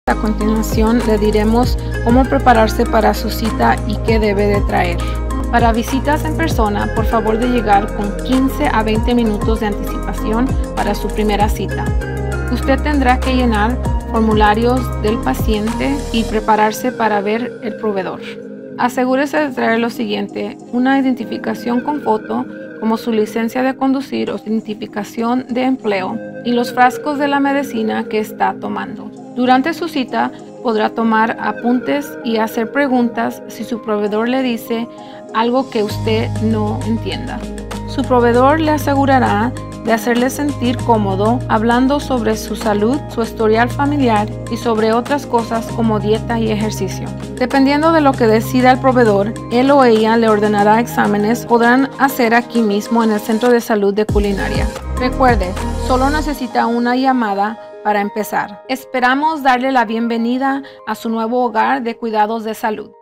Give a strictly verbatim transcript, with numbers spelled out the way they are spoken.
A continuación le diremos cómo prepararse para su cita y qué debe de traer. Para visitas en persona, por favor de llegar con quince a veinte minutos de anticipación para su primera cita. Usted tendrá que llenar formularios del paciente y prepararse para ver el proveedor. Asegúrese de traer lo siguiente: una identificación con foto, como su licencia de conducir o identificación de empleo, y los frascos de la medicina que está tomando. Durante su cita podrá tomar apuntes y hacer preguntas si su proveedor le dice algo que usted no entienda. Su proveedor le asegurará de hacerle sentir cómodo hablando sobre su salud, su historial familiar y sobre otras cosas como dieta y ejercicio. Dependiendo de lo que decida el proveedor, él o ella le ordenará exámenes que podrán hacer aquí mismo en el Centro de Salud de Culinaria. Recuerde, solo necesita una llamada para empezar. Esperamos darle la bienvenida a su nuevo hogar de cuidados de salud.